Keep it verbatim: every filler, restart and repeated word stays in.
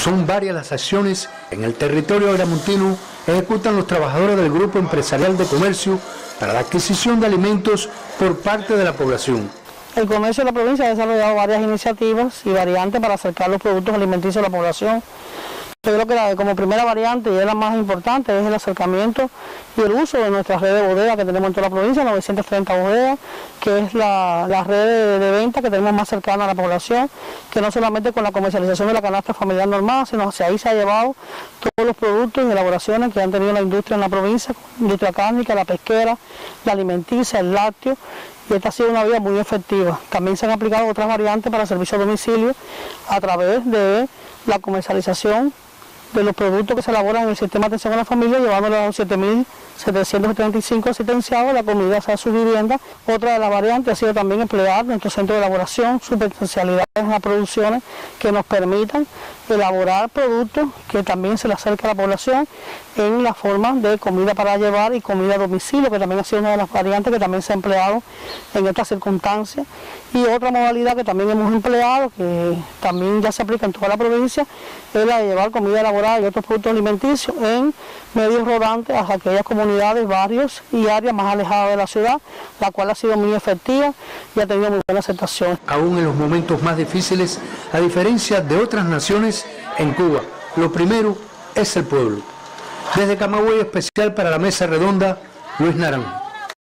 Son varias las acciones en el territorio agramontino ejecutan los trabajadores del Grupo Empresarial de Comercio para la adquisición de alimentos por parte de la población. El comercio de la provincia ha desarrollado varias iniciativas y variantes para acercar los productos alimenticios a la población. Yo creo que la, como primera variante, y es la más importante, es el acercamiento y el uso de nuestra red de bodegas que tenemos en toda la provincia, novecientas treinta bodegas, que es la, la red de, de venta que tenemos más cercana a la población, que no solamente con la comercialización de la canasta familiar normal, sino hacia ahí se ha llevado todos los productos y elaboraciones que han tenido la industria en la provincia, la industria cárnica, la pesquera, la alimenticia, el lácteo, y esta ha sido una vía muy efectiva. También se han aplicado otras variantes para servicio a domicilio a través de la comercialización de los productos que se elaboran en el sistema de atención a la familia, llevándolos a los siete mil setecientos setenta y cinco asistenciados, la comida a su vivienda. Otra de las variantes ha sido también emplear nuestro centro de elaboración, subespecialidades en las producciones que nos permitan elaborar productos que también se le acerca a la población en la forma de comida para llevar y comida a domicilio, que también ha sido una de las variantes que también se ha empleado en estas circunstancias. Y otra modalidad que también hemos empleado, que también ya se aplica en toda la provincia, es la de llevar comida elaborada y otros productos alimenticios en medios rodantes a aquellas comunidades, barrios y áreas más alejadas de la ciudad, la cual ha sido muy efectiva y ha tenido muy buena aceptación. Aún en los momentos más difíciles, a diferencia de otras naciones, en Cuba, lo primero es el pueblo. Desde Camagüey, especial para la Mesa Redonda, Luis Naranjo.